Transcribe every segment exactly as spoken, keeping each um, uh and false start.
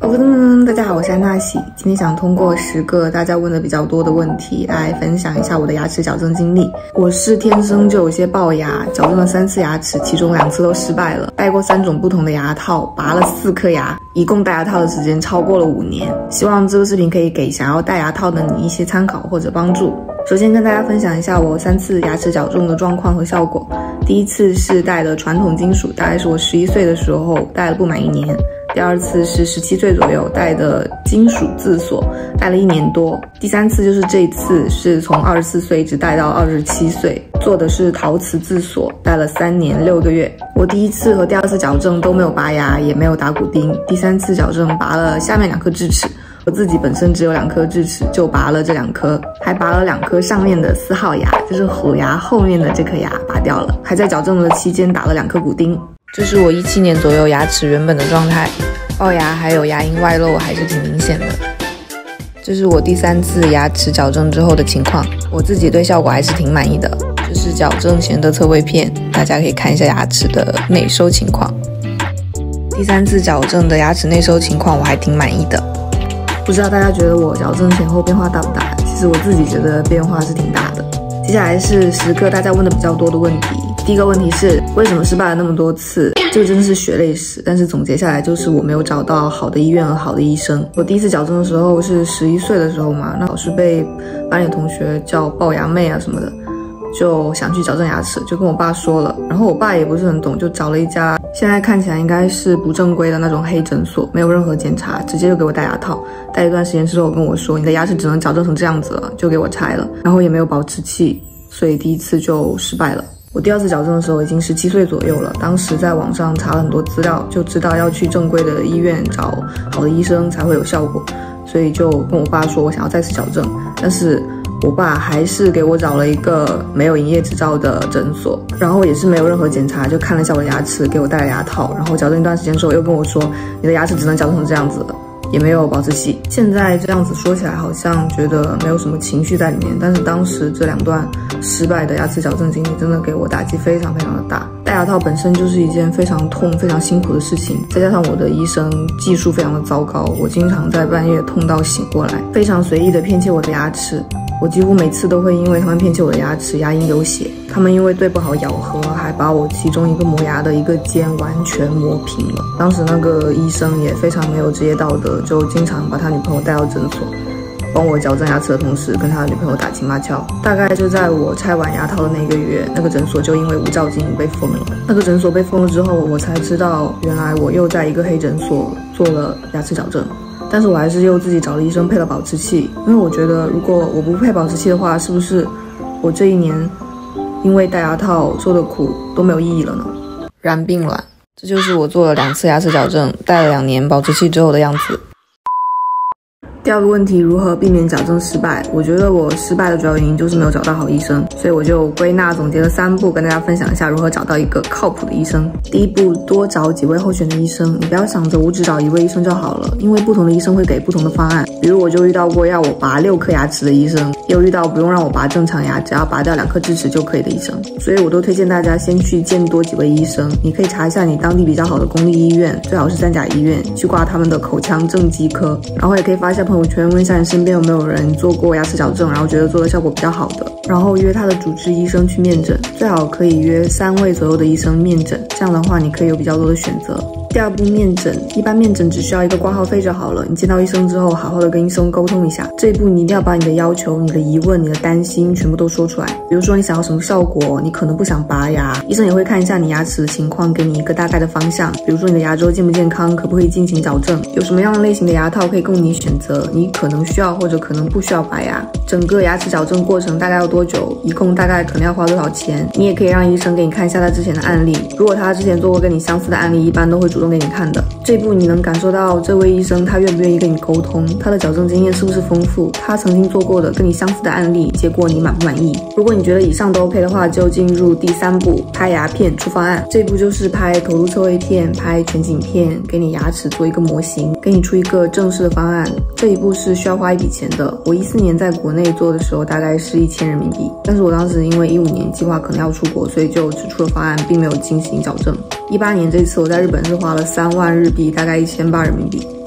嗯，大家好，我是安娜喜。今天想通过十个大家问的比较多的问题来分享一下我的牙齿矫正经历。我是天生就有些龅牙，矫正了三次牙齿，其中两次都失败了。戴过三种不同的牙套，拔了四颗牙，一共戴牙套的时间超过了五年。希望这个视频可以给想要戴牙套的你一些参考或者帮助。首先跟大家分享一下我三次牙齿矫正的状况和效果。第一次是戴的传统金属，大概是我十一岁的时候戴了不满一年。第二次是十七岁左右戴的金属自锁，戴了一年多。第三次就是这一次，是从二十四岁一直戴到二十七岁，做的是陶瓷自锁，戴了三年六个月。我第一次和第二次矫正都没有拔牙，也没有打骨钉。第三次矫正拔了下面两颗智齿，我自己本身只有两颗智齿，就拔了这两颗，还拔了两颗上面的四号牙，就是虎牙后面的这颗牙拔掉了，还在矫正的期间打了两颗骨钉。这是我一七年左右牙齿原本的状态，龅牙还有牙龈外露还是挺明显的。这是我第三次牙齿矫正之后的情况，我自己对效果还是挺满意的。这是矫正前的侧位片，大家可以看一下牙齿的内收情况。第三次矫正的牙齿内收情况我还挺满意的。不知道大家觉得我矫正前后变化大不大？其实我自己觉得变化是挺大的。接下来是十个大家问的比较多的问题。第一个问题是为什么失败了那么多次？这个真的是血泪史，但是总结下来就是我没有找到好的医院和好的医生。我第一次矫正的时候是十一岁的时候嘛，那老是被班里同学叫龅牙妹啊什么的，就想去矫正牙齿，就跟我爸说了，然后我爸也不是很懂，就找了一家现在看起来应该是不正规的那种黑诊所，没有任何检查，直接就给我戴牙套。戴一段时间之后跟我说，你的牙齿只能矫正成这样子了，就给我拆了，然后也没有保持器，所以第一次就失败了。我第二次矫正的时候已经十七岁左右了，当时在网上查了很多资料，就知道要去正规的医院找好的医生才会有效果，所以就跟我爸说我想要再次矫正，但是我爸还是给我找了一个没有营业执照的诊所，然后也是没有任何检查，就看了一下我的牙齿，给我戴了牙套，然后矫正一段时间之后又跟我说，你的牙齿只能矫正成这样子了，也没有保持器。现在这样子说起来好像觉得没有什么情绪在里面，但是当时这两段失败的牙齿矫正经历真的给我打击非常非常的大。戴牙套本身就是一件非常痛非常辛苦的事情，再加上我的医生技术非常的糟糕，我经常在半夜痛到醒过来，非常随意的骗切我的牙齿。我几乎每次都会因为他们骗切我的牙齿，牙龈流血。他们因为对不好咬合，还把我其中一个磨牙的一个尖完全磨平了。当时那个医生也非常没有职业道德，就经常把他女朋友带到诊所，帮我矫正牙齿的同时跟他的女朋友打情骂俏。大概就在我拆完牙套的那个月，那个诊所就因为无照经营被封了。那个诊所被封了之后，我才知道原来我又在一个黑诊所做了牙齿矫正。但是我还是又自己找了医生配了保持器，因为我觉得如果我不配保持器的话，是不是我这一年因为戴牙套受的苦都没有意义了呢？然并卵，这就是我做了两次牙齿矫正，戴了两年保持器之后的样子。第二个问题，如何避免矫正失败？我觉得我失败的主要原因就是没有找到好医生，所以我就归纳总结了三步，跟大家分享一下如何找到一个靠谱的医生。第一步，多找几位候选的医生，你不要想着我只找一位医生就好了，因为不同的医生会给不同的方案。比如我就遇到过要我拔六颗牙齿的医生，也有遇到不用让我拔正常牙，只要拔掉两颗智齿就可以的医生，所以我都推荐大家先去见多几位医生。你可以查一下你当地比较好的公立医院，最好是三甲医院，去挂他们的口腔正畸科，然后也可以发一下朋友圈，问一下你身边有没有人做过牙齿矫正，然后觉得做的效果比较好的，然后约他的主治医生去面诊，最好可以约三位左右的医生面诊，这样的话你可以有比较多的选择。第二步，面诊，一般面诊只需要一个挂号费就好了，你见到医生之后好好的跟医生沟通一下。这一步你一定要把你的要求、你的疑问、你的担心全部都说出来，比如说你想要什么效果，你可能不想拔牙，医生也会看一下你牙齿的情况，给你一个大概的方向，比如说你的牙周健不健康，可不可以进行矫正，有什么样的类型的牙套可以供你选择，你可能需要或者可能不需要拔牙，整个牙齿矫正过程大概要多久，一共大概可能要花多少钱。你也可以让医生给你看一下他之前的案例，如果他之前做过跟你相似的案例，一般都会主动给你看的。这一步你能感受到这位医生他愿不愿意跟你沟通，他的矫正经验是不是丰富，他曾经做过的跟你相似的案例，结果你满不满意。如果你觉得以上都 OK 的话，就进入第三步，拍牙片出方案。这一步就是拍头颅侧位片，拍全景片，给你牙齿做一个模型，给你出一个正式的方案。这一步是需要花一笔钱的，我一四年在国内做的时候大概是一千人民币，但是我当时因为一五年计划可能要出国，所以就只出了方案，并没有进行矫正。一八年这次我在日本是花了三万日币，大概一千八人民币。这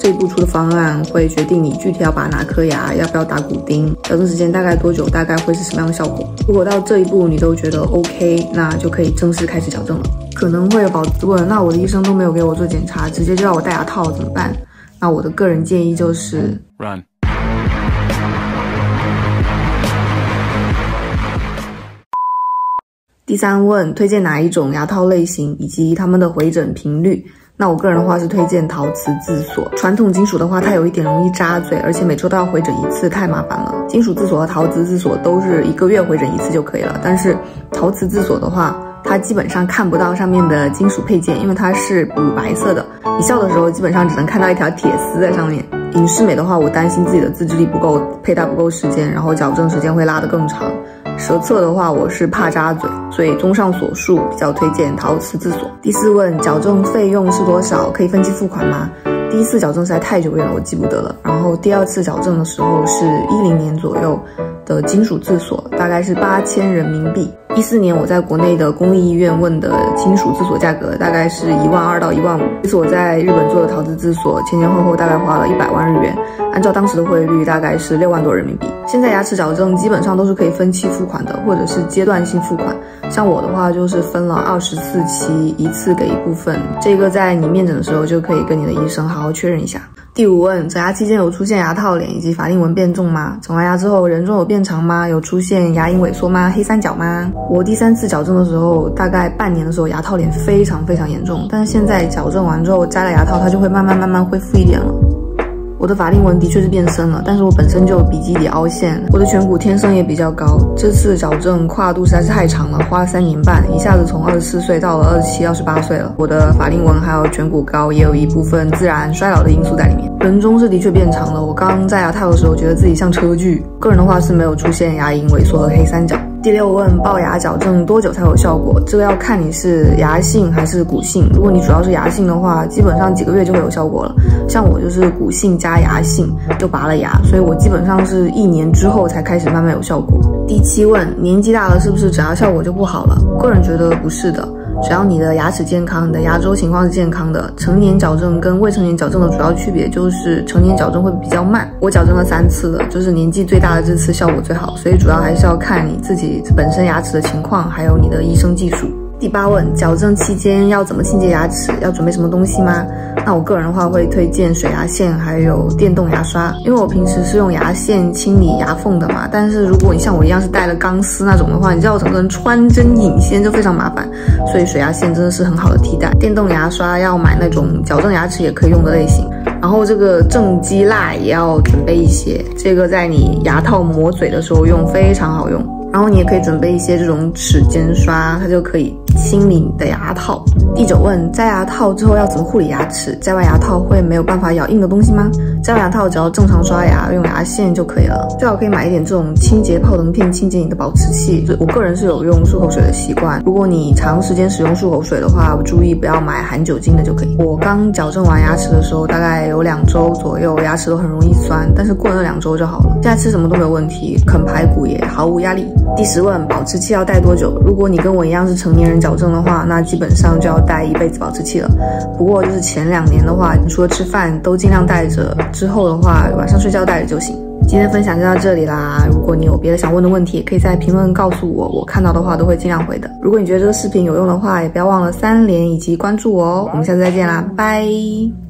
肺部出的方案会决定你具体要拔哪颗牙，要不要打骨钉，矫正时间大概多久，大概会是什么样的效果。如果到这一步你都觉得 OK， 那就可以正式开始矫正了。可能会有宝子问，那我的医生都没有给我做检查，直接就让我戴牙套怎么办？那我的个人建议就是 Run。 第三问，推荐哪一种牙套类型以及它们的回诊频率？那我个人的话是推荐陶瓷自锁。传统金属的话，它有一点容易扎嘴，而且每周都要回诊一次，太麻烦了。金属自锁和陶瓷自锁都是一个月回诊一次就可以了，但是陶瓷自锁的话，它基本上看不到上面的金属配件，因为它是乳白色的，你笑的时候基本上只能看到一条铁丝在上面。隐适美的话，我担心自己的自制力不够，佩戴不够时间，然后矫正时间会拉得更长。舌侧的话，我是怕扎嘴，所以综上所述，比较推荐陶瓷自锁。第四问，矫正费用是多少？可以分期付款吗？第一次矫正实在太久远了，我记不得了。然后第二次矫正的时候是一零年左右的金属自锁，大概是八千人民币。一四年我在国内的公立医院问的金属自锁价格大概是一万二到一万五。这次我在日本做的陶瓷自锁，前前后后大概花了一百万日元，按照当时的汇率大概是六万多人民币。现在牙齿矫正基本上都是可以分期付款的，或者是阶段性付款。像我的话就是分了二十四期，一次给一部分。这个在你面诊的时候就可以跟你的医生好好确认一下。第五问，整牙期间有出现牙套脸以及法令纹变重吗？整完牙之后人中有变长吗？有出现牙龈萎缩吗？黑三角吗？我第三次矫正的时候，大概半年的时候牙套脸非常非常严重，但是现在矫正完之后摘了牙套，它就会慢慢慢慢恢复一点了。我的法令纹的确是变深了，但是我本身就有鼻基底凹陷，我的颧骨天生也比较高。这次矫正跨度实在是太长了，花了三年半，一下子从二十四岁到了二十七、二十八岁了。我的法令纹还有颧骨高，也有一部分自然衰老的因素在里面。人中是的确变长了，我刚摘牙套的时候觉得自己像车距。个人的话是没有出现牙龈萎缩和黑三角。第六问，龅牙矫正多久才有效果？这个要看你是牙性还是骨性。如果你主要是牙性的话，基本上几个月就会有效果了。像我就是骨性加牙性，就拔了牙，所以我基本上是一年之后才开始慢慢有效果。第七问，年纪大了是不是整牙效果就不好了？个人觉得不是的。只要你的牙齿健康，你的牙周情况是健康的，成年矫正跟未成年矫正的主要区别就是成年矫正会比较慢。我矫正了三次了，就是年纪最大的这次效果最好，所以主要还是要看你自己本身牙齿的情况，还有你的医生技术。第八问，矫正期间要怎么清洁牙齿？要准备什么东西吗？那我个人的话会推荐水牙线还有电动牙刷，因为我平时是用牙线清理牙缝的嘛。但是如果你像我一样是带了钢丝那种的话，你知道我整个人穿针引线就非常麻烦，所以水牙线真的是很好的替代。电动牙刷要买那种矫正牙齿也可以用的类型。然后这个正畸蜡也要准备一些，这个在你牙套磨嘴的时候用非常好用。然后你也可以准备一些这种齿间刷，它就可以清理你的牙套。第九问，摘牙套之后要怎么护理牙齿？摘完牙套会没有办法咬硬的东西吗？摘完牙套只要正常刷牙，用牙线就可以了。最好可以买一点这种清洁泡腾片，清洁你的保持器。我个人是有用漱口水的习惯，如果你长时间使用漱口水的话，注意不要买含酒精的就可以。我刚矫正完牙齿的时候，大概有两周左右，牙齿都很容易酸，但是过了两周就好了。现在吃什么都没有问题，啃排骨也毫无压力。第十问，保持器要戴多久？如果你跟我一样是成年人矫正的话，那基本上就要戴一辈子保持器了。不过就是前两年的话，你除了吃饭都尽量戴着，之后的话晚上睡觉戴着就行。今天分享就到这里啦，如果你有别的想问的问题，也可以在评论告诉我，我看到的话都会尽量回的。如果你觉得这个视频有用的话，也不要忘了三连以及关注我哦。我们下次再见啦，拜。